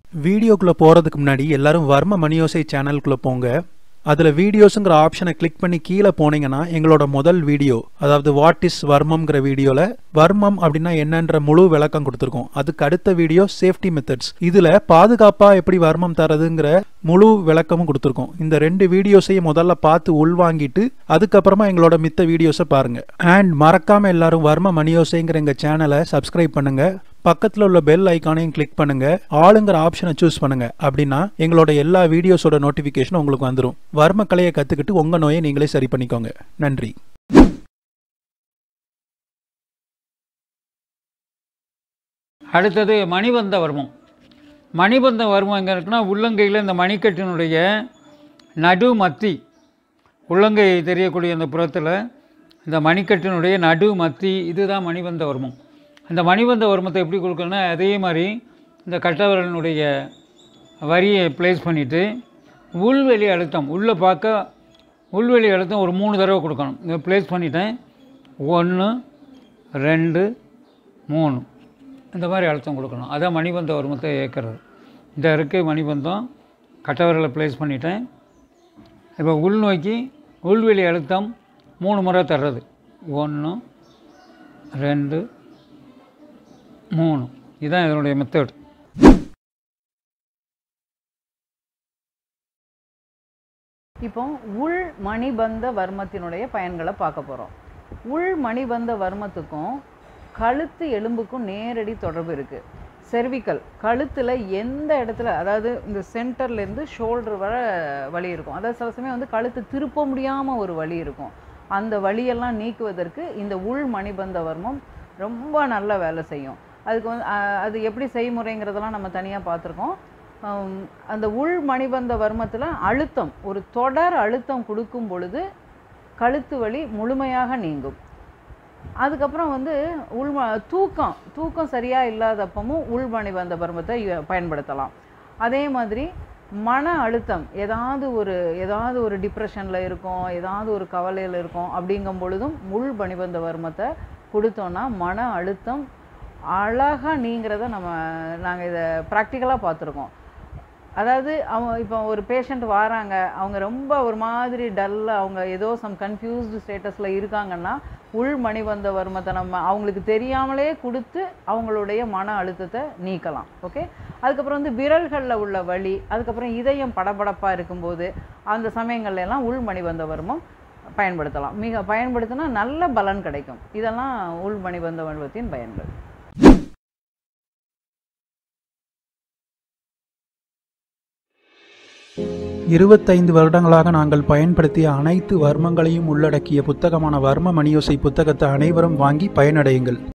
வீடியோக்குள்ள போறதுக்கு முன்னாடி எல்லாரும் வர்ம மணியோசை சேனலுக்குள்ள போங்க. அதுல வீடியோஸ்ங்கற ஆப்ஷனை கிளிக் பண்ணி கீழ போனீங்கன்னா எங்களோட முதல் வீடியோ அதாவது வாட் இஸ் வர்மம்ங்கற வீடியோல வர்மம் அப்படினா என்னன்ற முழு விளக்கம் கொடுத்திருக்கோம். அதுக்கு அடுத்த வீடியோ சேஃப்டி மெத்தட்ஸ். இதுல பாதுகாப்பா எப்படி வர்மம் தரதுங்கற முழு விளக்கமும் கொடுத்திருக்கோம். இந்த ரெண்டு வீடியோஸையும் முதல்ல பார்த்து உள்வாங்கிட்டு அதுக்கு அப்புறமா எங்களோட மித்த வீடியோஸை பாருங்க. அண்ட் மறக்காம எல்லாரும் வர்ம மணியோசைங்கற எங்க சேனலை சப்ஸ்கிரைப் பண்ணுங்க. பக்கத்துல உள்ள பெல் ஐகானையும் கிளிக் பண்ணுங்க. ஆளுங்கற ஆப்ஷனை சூஸ் பண்ணுங்க. அப்படின்னா எங்களோட எல்லா வீடியோஸோட நோட்டிபிகேஷன் உங்களுக்கு வந்துரும். வர்ம கலையை கத்துக்கிட்டு உங்க நோயை நீங்களே சரி பண்ணிக்கோங்க. நன்றி. அடுத்தது மணிபந்த வர்மம். மணிபந்த வர்மம் எங்கே இருக்குன்னா உள்ளங்கையில் இந்த மணிக்கட்டினுடைய நடு மத்தி, உள்ளங்கை தெரியக்கூடிய அந்த புறத்தில் இந்த மணிக்கட்டினுடைய நடு மத்தி, இதுதான் மணிபந்த வர்மம். அந்த மணிபந்த வர்மத்தை எப்படி கொடுக்கணும்னா அதே மாதிரி இந்த கட்டவிரலினுடைய வரியை ப்ளேஸ் பண்ணிவிட்டு உள்வெளி அழுத்தம் உள்ளே பார்க்க உள்வெளி அழுத்தம் ஒரு 3 தடவை கொடுக்கணும். இதை ப்ளேஸ் பண்ணிட்டேன். 1 2 3 இந்த மாதிரி அழுத்தம் கொடுக்கணும். அதான் மணிபந்த வர்மத்தை இயக்கிறது. இந்த இருக்குது மணிபந்தம். கட்டவிரலை ப்ளேஸ் பண்ணிட்டேன். இப்போ உள்நோக்கி உள்வெளி அழுத்தம் 3 முறை தர்றது. 1 2 3 இதுதான் இதனுடைய மெத்தட். இப்போ உள் மணிபந்த வர்மத்தினுடைய பயன்களை பார்க்க போகிறோம். உள் மணிபந்த வர்மத்துக்கும் கழுத்து எலும்புக்கும் நேரடி தொடர்பு இருக்குது. செர்விக்கல் கழுத்தில் எந்த இடத்துல, அதாவது இந்த சென்டர்லேருந்து ஷோல்டர் வர வலி இருக்கும். அதாவது சில சமயம் வந்து கழுத்து திருப்ப முடியாமல் ஒரு வலி இருக்கும். அந்த வலியெல்லாம் நீக்குவதற்கு இந்த உள் மணிபந்த வர்மம் ரொம்ப நல்ல வேலை செய்யும். அதுக்கு வந்து அது எப்படி செய்முறைங்கிறதெல்லாம் நம்ம தனியாக பார்த்துருக்கோம். அந்த உள் மணிபந்த வர்மத்தில் அழுத்தம், ஒரு தொடர் அழுத்தம் கொடுக்கும் பொழுது கழுத்து வலி முழுமையாக நீங்கும். அதுக்கப்புறம் வந்து தூக்கம் சரியாக இல்லாதப்பமும் உள் மணிபந்த வர்மத்தை பயன்படுத்தலாம். அதே மாதிரி மன அழுத்தம், ஏதாவது ஒரு டிப்ரெஷனில் இருக்கும், ஏதாவது ஒரு கவலையில் இருக்கும், அப்படிங்கும் பொழுதும் உள் மணிபந்த வர்மத்தை கொடுத்தோன்னா மன அழுத்தம் அழகாக நீங்கிறத நாங்கள் இதை ப்ராக்டிக்கலாக பார்த்துருக்கோம். அதாவது இப்போ ஒரு பேஷண்ட் வராங்க, அவங்க ரொம்ப ஒரு மாதிரி டல்லாக, அவங்க ஏதோ சம் கன்ஃபியூஸ்டு ஸ்டேட்டஸில் இருக்காங்கன்னா உள் மணிபந்த வர்மத்தை அவங்களுக்கு தெரியாமலே கொடுத்து அவங்களுடைய மன அழுத்தத்தை நீக்கலாம். ஓகே. அதுக்கப்புறம் வந்து விரல்களில் உள்ள வலி, அதுக்கப்புறம் இதயம் படபடப்பாக இருக்கும்போது அந்த சமயங்கள்லாம் உள் மணிபந்த வர்மம் பயன்படுத்தலாம். பயன்படுத்தினா நல்ல பலன் கிடைக்கும். இதெல்லாம் உள் மணிபந்த வர்மத்தின் பயன்கள். 25 வருடங்களாக நாங்கள் பயன்படுத்திய அனைத்து வர்மங்களையும் உள்ளடக்கிய புத்தகமான வர்ம மணியோசை புத்தகத்தை அனைவரும் வாங்கி பயனடையுங்கள்.